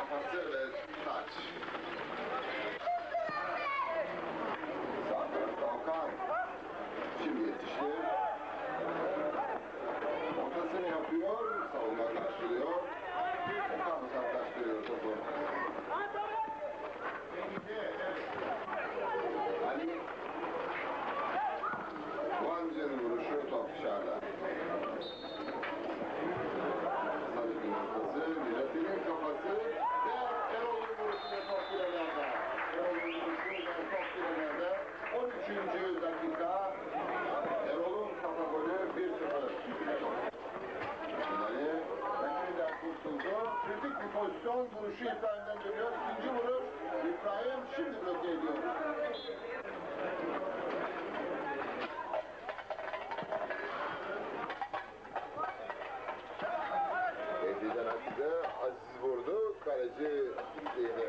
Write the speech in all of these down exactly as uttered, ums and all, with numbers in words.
kafası ve taç. Sağ tarafta Okan. Şimdi yetişti. Ortasını yapıyor, savunma karşılıyor. Okan uzaklaştırıyor topu. Ali. Guancı'nın vuruşu, top dışarıda. Sarık'ın ortası, Necati'nin kafası ve Erol'un vuruşu ve top birelerde. Erol'un vuruşu ve top birelerde. on üçüncü dakika. Erol'un kafa golü bir sıfır. Ali rakibinden kurtuldu. Kritik bir pozisyon, vuruşu İbrahim'den dönüyor. İkinci vuruş İbrahim şimdi bloke ediyor. Evli'den attı, Aziz vurdu, kaleci değdi.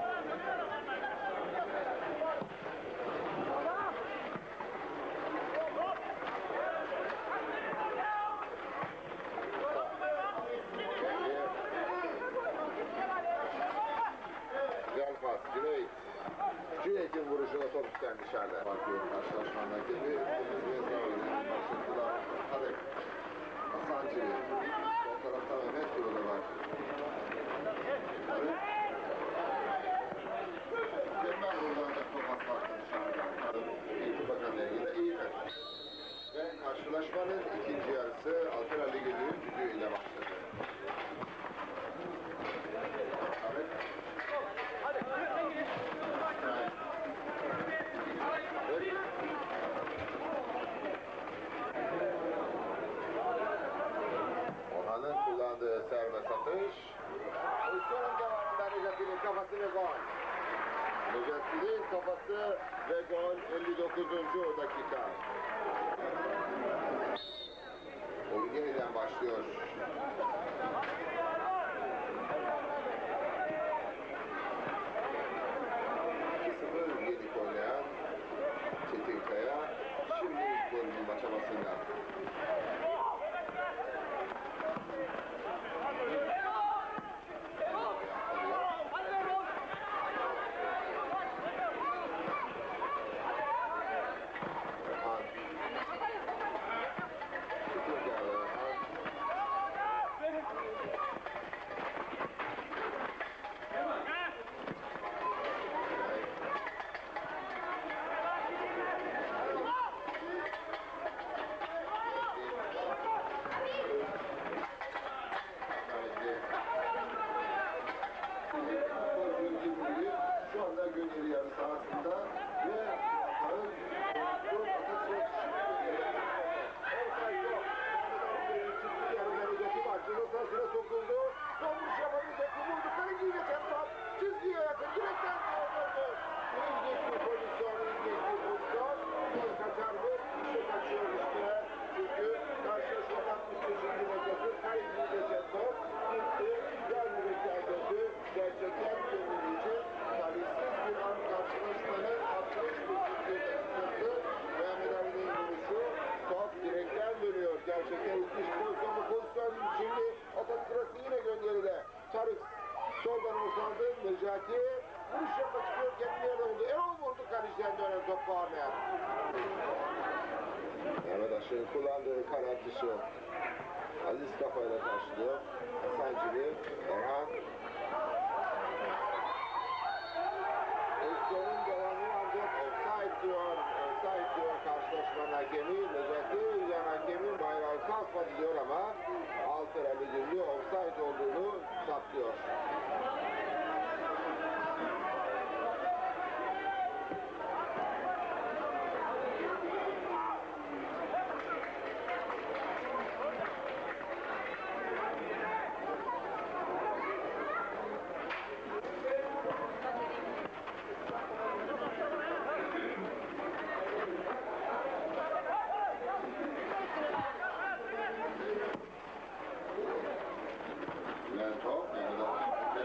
Güzel pas, Cüneyt. Cüneyt'in vuruşuna top üstten dışarıda. Bakıyor karşılaşmandaki bir Vezda oyunun başlıklılar. Hadi. Hasan Çelik. Sol tarafta Mehmet Yolda var. Hadi. Mükemmel buradan da top atlattı dışarıda. İlk bakan ilgili iyi kaçmış. Ve karşılaşmanın ikinci yarısı Altınoluk Ligi'nin düdüğüyle başladı. Orhan'ın kullandığı serbest atış. Pozisyonun devamında Necati'nin kafası ve gol. Necati'nin kafası ve gol elli dokuzuncu dakika. Oyun yeniden başlıyor. iki sıfır yenik oynayan Çetinkaya şimdi ilk golünün başlamasında. Gerçekten ilginç pozisyon, bu pozisyon şimdi atak sırası yine gönderide. Tarık soldan uzandı, Necati vuruş yapma çıkıyor, kendi yerine oldu. Erol vurdu, kaleciden dönen top bağırmaya. Mehmet Aşır'ın kullandığı kanat dışı. Aziz kafayla karşılıyor. Hasan Cili, Orhan. Pozisyonun devamı ancak offside diyor. Offside diyor karşılaşmanın hakemi. Necati yan hakemin bayrağı kalkmadı diyor ama Altınoluk Ligi'nde offside olduğunu saptıyor. Top, yani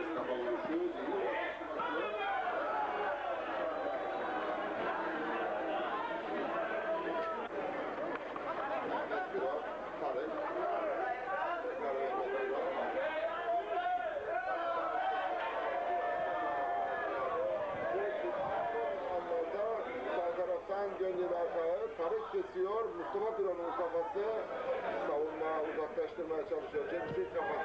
kesiyor. Mustafa Piro'nun kafası savunma uzaklaştırmaya çalışıyor. Cemşit kafası